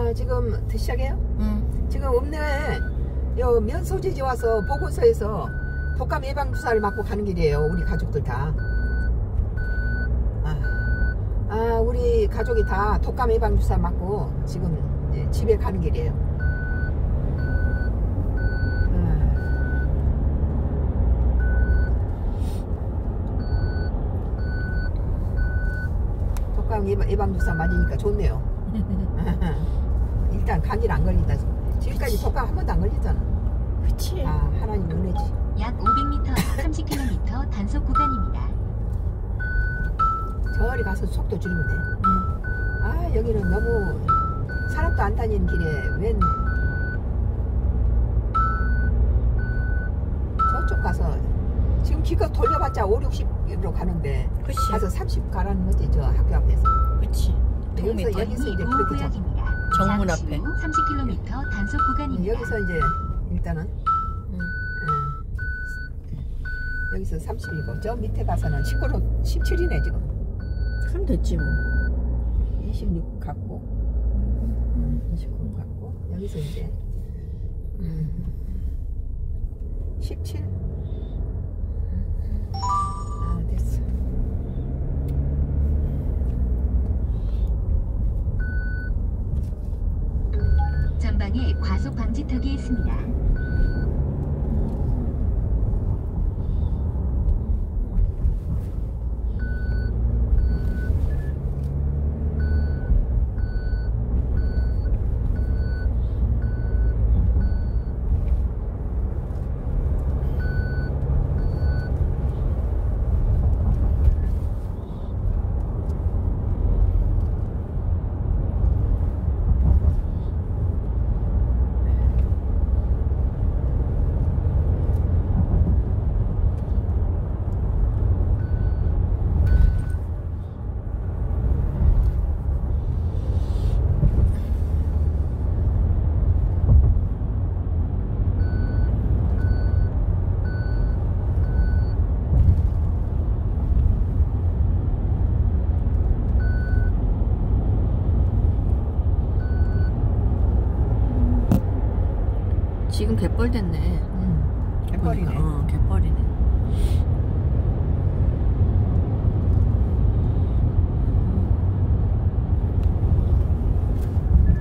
지금 시작해요? 응. 지금 읍내 요 면소지지 와서 보건소에서 독감 예방 주사를 맞고 가는 길이에요. 우리 가족들 다. 우리 가족이 다 독감 예방 주사 맞고 지금 이제 집에 가는 길이에요. 독감 예방 주사 맞으니까 좋네요. 일단 감기는 안 걸린다. 지금까지 독감 한 번도 안 걸렸잖아. 그치. 하나님 은혜지. 약 500m, 30km 단속 구간입니다. 저리 가서 속도 줄이면 돼. 여기는 너무 사람도 안 다니는 길에 웬 저쪽 가서 지금 기껏 돌려봤자 5, 60으로 가는데 그치. 가서 30 가라는 거지. 저 학교 앞에서. 그치. 여기서 이제 그렇게 정문 앞에 30km 단속 구간입니다. 여기서 이제 일단은 여기서 30이고 저 밑에 가서는 19로 17이네 지금. 그럼 됐지 뭐. 26 갖고 29 갖고 여기서 이제 17. 됐어. 전방에 과속 방지턱이 있습니다. 지금 갯벌 됐네. 갯벌이네. 갯벌이네.